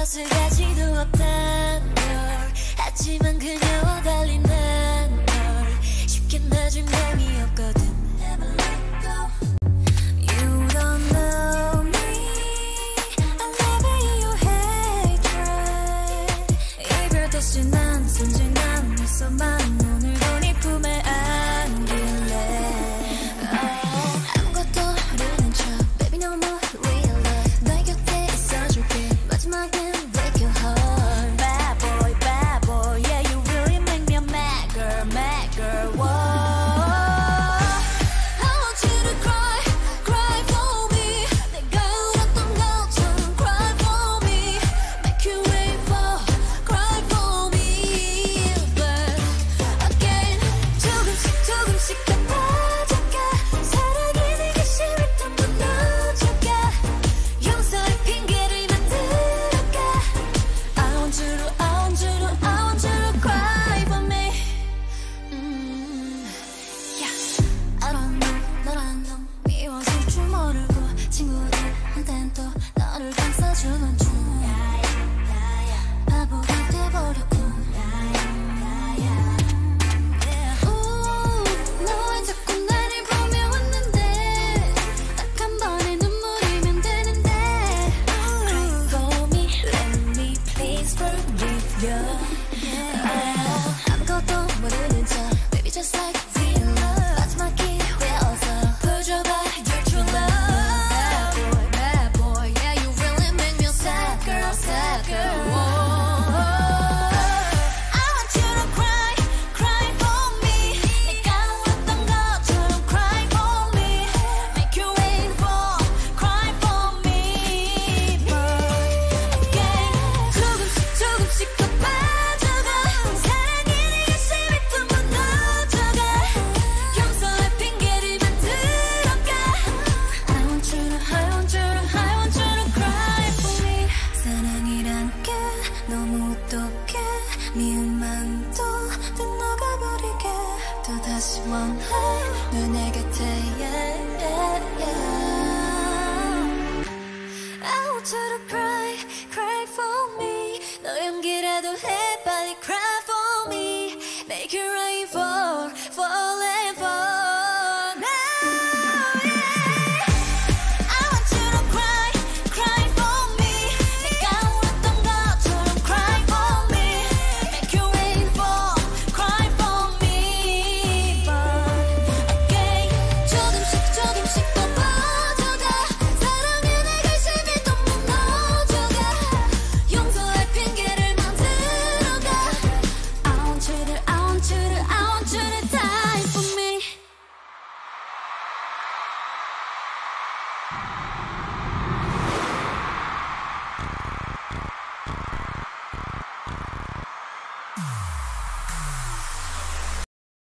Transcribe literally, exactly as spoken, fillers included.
것을 가지도 없단 걸. 하지만 그녀와 달리 난 널 쉽게 놔줄 맘이 없거든. Never let go. You don't know me. I never your hatred. 이별 다시 난 순진한 미소만 오늘도 네 품에 안길래. oh. 아무것도 모르는 척 Baby no more real love. 너의 곁에 있어줄게. 마지막엔 break your heart. Bad boy, bad boy. Yeah, you really make me a mad girl, mad girl. Whoa. I want you to cry, cry for me. 내가 울었던 것처럼 cry for me. Make you wait for, cry for me. But again, 조금씩 조금씩 더 빠져가. 사랑이 내게 싫다면 무너져가. 용서의 핑계를 만들어가. I want you to, I want you to, I want you to cry for me. 음, yeah. I don't know, 너란 놈 미워질 줄 모르고 친구들한텐 또 너를 감싸주는 중. 바보가 돼버렸고. 우, 너왜 자꾸 나를 보며 웃는데. 딱 한 번의 눈물이면 되는데. Cry for me, let me please forgive you. Oh, 아무것도 모르는 척 Baby just like real love. 마지막 기회여서 보여줘봐 your true love. Bad boy, bad boy. Yeah, you really make me a sad girl, sad girl. Whoa. I want you to cry, cry for me. 내가 울었던 것처럼 cry for me. Make you wait for, cry for me. But again, 조금씩 조금씩 더 빠져가. 사랑이 내게 싫다면 무너져가. 용서의 핑계를 만들어가. I want you to, I want you to, I want you to cry for me. 사랑이란 게 너무 똑똑해. 미운 마음도 다 녹아버리게. 또 다시 원해 너내 곁에. yeah, yeah, yeah. I want you to cry.